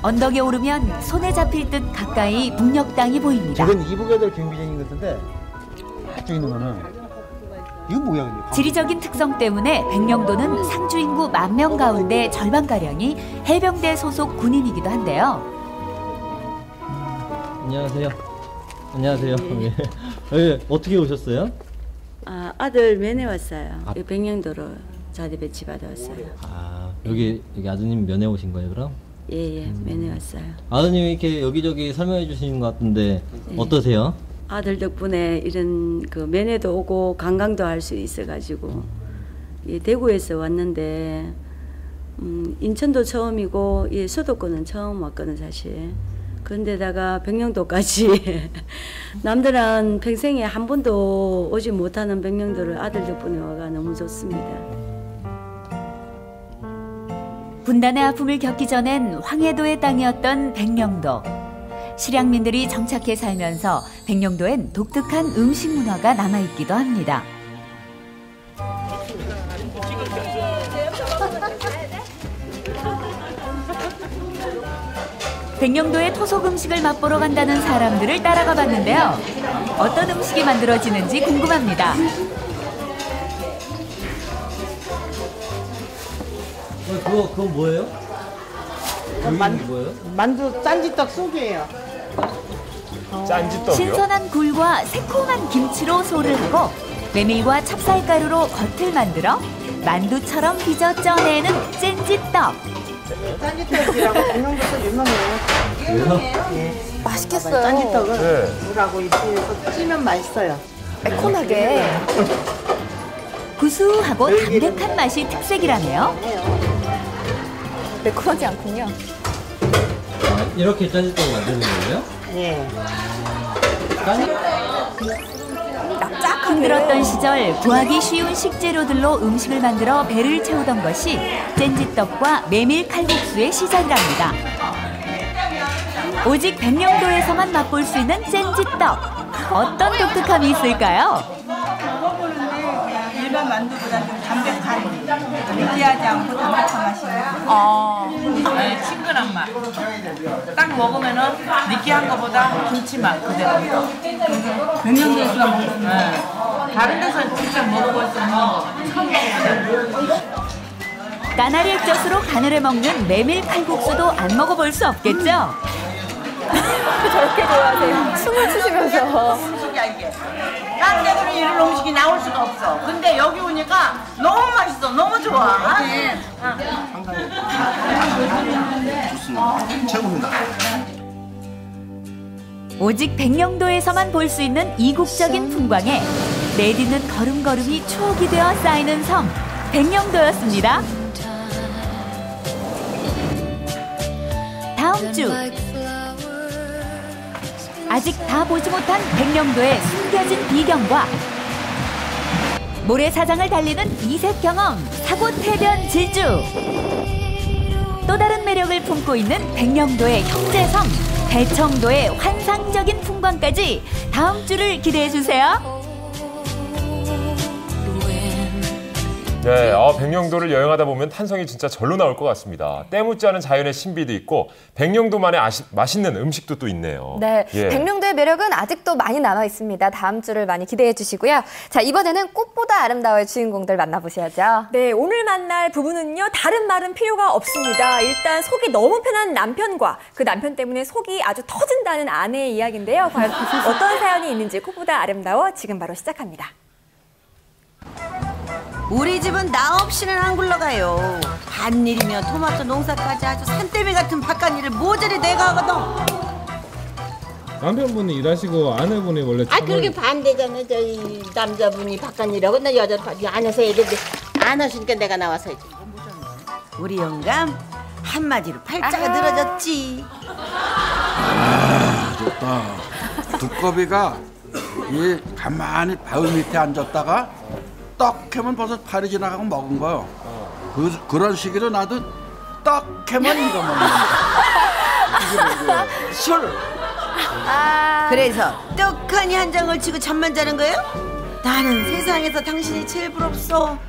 언덕에 오르면 손에 잡힐 듯 가까이 북녘땅이 보입니다. 저건 이북에 될 경비정인 같은데 저쪽 있는 거는 이건 뭐야 근데? 지리적인 특성 때문에 백령도는 상주 인구 10,000명 가운데 절반가량이 해병대 소속 군인이기도 한데요. 안녕하세요. 안녕하세요. 네. 네, 어떻게 오셨어요? 아들 면회 왔어요. 백령도로 자대 배치 받아왔어요. 여기 아드님 면회 오신 거예요, 그럼? 예, 면회 왔어요. 아드님이 이렇게 여기저기 설명해 주시는 것 같은데 어떠세요? 아들 덕분에 이런 그 면회도 오고 관광도 할 수 있어가지고 대구에서 왔는데 인천도 처음이고 수도권은 처음 왔거든 사실. 그런데다가 백령도까지 남들은 평생에 한 번도 오지 못하는 백령도를 아들 덕분에 와가 너무 좋습니다. 분단의 아픔을 겪기 전엔 황해도의 땅이었던 백령도. 실향민들이 정착해 살면서 백령도엔 독특한 음식 문화가 남아있기도 합니다. 백령도의 토속 음식을 맛보러 간다는 사람들을 따라가 봤는데요. 어떤 음식이 만들어지는지 궁금합니다. 그건 뭐예요? 뭐예요? 만두 짠지떡 속이에요. 짠지떡이요? 신선한 굴과 새콤한 김치로 소를 하고 메밀과 찹쌀가루로 겉을 만들어 만두처럼 빚어 쪄내는 짠지떡. 짠지떡이라고 백령도에서 유명해요. 왜요? 맛있겠어요. 짠지떡은 물하고 입에서 찌면 맛있어요. 매콤하게. 구수하고 담백한 맛이 특색이라네요. 매콤하지 않군요. 이렇게 짠지떡 만드는 거예요? 예. 힘들었던 시절 구하기 쉬운 식재료들로 음식을 만들어 배를 채우던 것이 짠지떡과 메밀 칼국수의 시작이랍니다. 오직 백령도에서만 맛볼 수 있는 짠지떡. 어떤 독특함이 있을까요? 일반 만두보다 좀 담백한, 느끼하지 않고 담백한 맛이 있어요. 네, 친근한 맛. 딱 먹으면은 느끼한 것보다 김치맛 그대로. 백령도에서 먹으면 다른 데서 직접 먹어볼 수 있는 거 처음 먹어봐요. 까나리 액젓으로 간을 해 먹는 메밀 칼국수도 안 먹어볼 수 없겠죠? 저렇게 좋아하세요. 숨을 쉬시면서. 딴 데는 이런 음식이 나올 수가 없어. 근데 여기 오니까 너무 맛있어. 너무 좋아. 좋습니다. 최고입니다. 오직 백령도에서만 볼 수 있는 이국적인 풍광에 내딛는 걸음걸음이 추억이 되어 쌓이는 섬 백령도였습니다. 다음 주 아직 다 보지 못한 백령도의 숨겨진 비경과 모래사장을 달리는 이색 경험 사고태변 질주. 또 다른 매력을 품고 있는 백령도의 형제섬 대청도의 환상적인 풍광까지 다음 주를 기대해주세요. 네, 백령도를 여행하다 보면 탄성이 진짜 절로 나올 것 같습니다. 때묻지 않은 자연의 신비도 있고 백령도만의 맛있는 음식도 또 있네요. 네, 백령도의 매력은 아직도 많이 남아 있습니다. 다음 주를 많이 기대해 주시고요. 자, 이번에는 꽃보다 아름다워의 주인공들 만나보셔야죠. 네, 오늘 만날 부부는요, 다른 말은 필요가 없습니다. 일단 속이 너무 편한 남편과 그 남편 때문에 속이 아주 터진다는 아내의 이야기인데요. 과연 어떤 사연이 있는지 꽃보다 아름다워 지금 바로 시작합니다. 우리 집은 나 없이는 안 굴러가요. 밭일이며 토마토 농사까지 아주 산더미 같은 바깥일을 모조리 내가 하거든. 남편분이 일하시고 아내분이 원래 그렇게 반대잖아요. 저희 남자분이 바깥일하고 나 여자 안에서 애들 안 하시니까 내가 나와서 해지. 우리 영감 한마디로 팔자가 늘어졌지. 좋다. 두꺼비가 이 가만히 바위 밑에 앉았다가 떡 캐면 벌써 팔이 지나가고 먹은 거요. 그런 시기로 나도 떡 캐면 이거 먹는 거야. 술. 그래서 떡하니 한 장을 치고 잠만 자는 거예요? 나는 세상에서 당신이 제일 부럽소.